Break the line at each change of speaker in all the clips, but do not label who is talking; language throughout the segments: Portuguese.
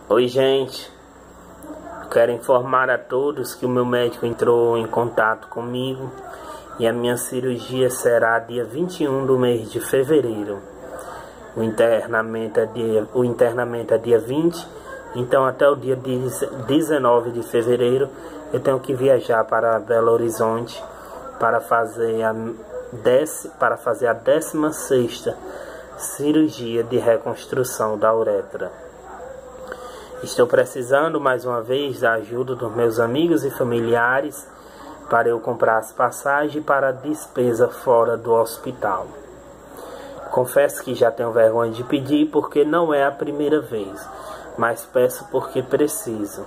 Oi, gente. Quero informar a todos que o meu médico entrou em contato comigo e a minha cirurgia será dia 21 do mês de fevereiro. O internamento é dia 20, então até o dia 19 de fevereiro eu tenho que viajar para Belo Horizonte para fazer a 16ª cirurgia de reconstrução da uretra. Estou precisando mais uma vez da ajuda dos meus amigos e familiares para eu comprar as passagens para a despesa fora do hospital. Confesso que já tenho vergonha de pedir porque não é a primeira vez, mas peço porque preciso.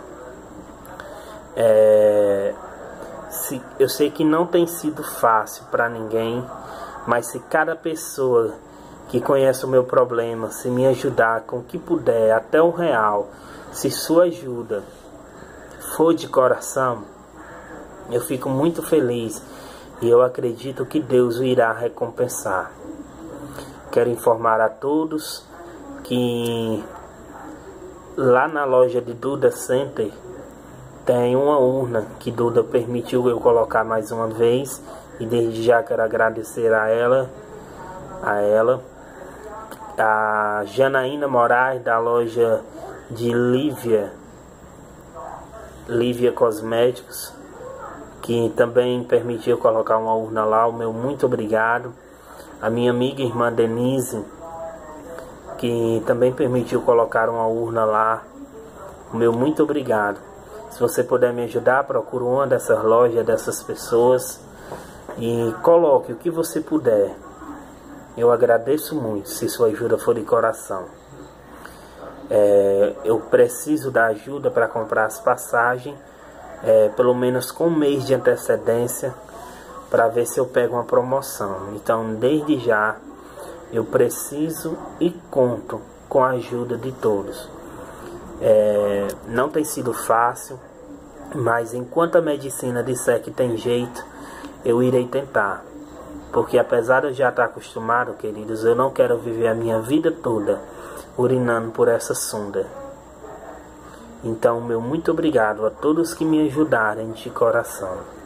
Eu sei que não tem sido fácil para ninguém, mas se cada pessoa que conhece o meu problema, se me ajudar com o que puder, até R$1, se sua ajuda for de coração, eu fico muito feliz e eu acredito que Deus o irá recompensar. Quero informar a todos que lá na loja de Duda Center tem uma urna que Duda permitiu eu colocar mais uma vez, e desde já quero agradecer a ela, a Janaína Moraes da loja de Lívia Cosméticos, que também permitiu colocar uma urna lá. O meu muito obrigado. A minha amiga e irmã Denise, que também permitiu colocar uma urna lá. O meu muito obrigado. Se você puder me ajudar, procure uma dessas lojas, dessas pessoas, e coloque o que você puder. Eu agradeço muito se sua ajuda for de coração. Eu preciso da ajuda para comprar as passagens, pelo menos com um mês de antecedência, para ver se eu pego uma promoção. Então, desde já, eu preciso e conto com a ajuda de todos. Não tem sido fácil, mas enquanto a medicina disser que tem jeito, eu irei tentar. Porque apesar de eu já estar acostumado, queridos, eu não quero viver a minha vida toda urinando por essa sonda. Então, meu muito obrigado a todos que me ajudarem de coração.